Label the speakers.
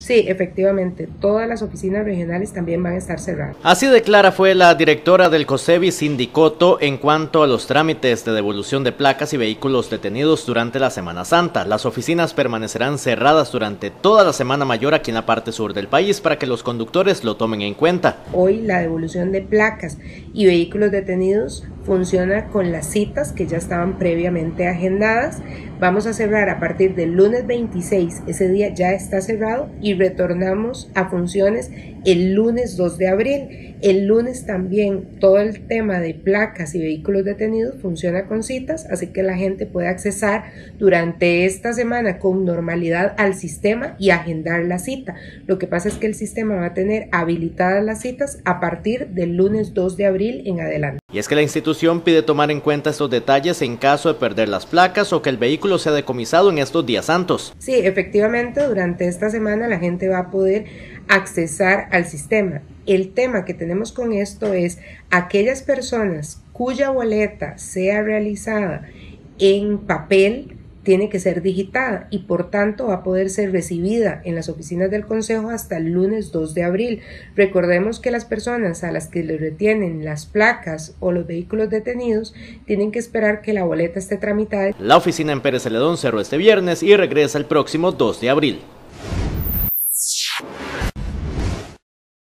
Speaker 1: Sí, efectivamente, todas las oficinas regionales también van a estar cerradas.
Speaker 2: Así declara fue la directora del COSEBI, Cindy Coto, en cuanto a los trámites de devolución de placas y vehículos detenidos durante la Semana Santa. Las oficinas permanecerán cerradas durante toda la Semana Mayor aquí en la parte sur del país para que los conductores lo tomen en cuenta.
Speaker 1: Hoy la devolución de placas y vehículos detenidos funciona con las citas que ya estaban previamente agendadas. Vamos a cerrar a partir del lunes 26, ese día ya está cerrado, y retornamos a funciones el lunes 2 de abril. El lunes también todo el tema de placas y vehículos detenidos funciona con citas, así que la gente puede accesar durante esta semana con normalidad al sistema y agendar la cita. Lo que pasa es que el sistema va a tener habilitadas las citas a partir del lunes 2 de abril en adelante.
Speaker 2: Y es que la institución pide tomar en cuenta estos detalles en caso de perder las placas o que el vehículo sea decomisado en estos días santos.
Speaker 1: Sí, efectivamente, durante esta semana la gente va a poder accesar al sistema. El tema que tenemos con esto es aquellas personas cuya boleta sea realizada en papel, tiene que ser digitada y por tanto va a poder ser recibida en las oficinas del Consejo hasta el lunes 2 de abril. Recordemos que las personas a las que le retienen las placas o los vehículos detenidos tienen que esperar que la boleta esté tramitada.
Speaker 2: La oficina en Pérez Celedón cerró este viernes y regresa el próximo 2 de abril.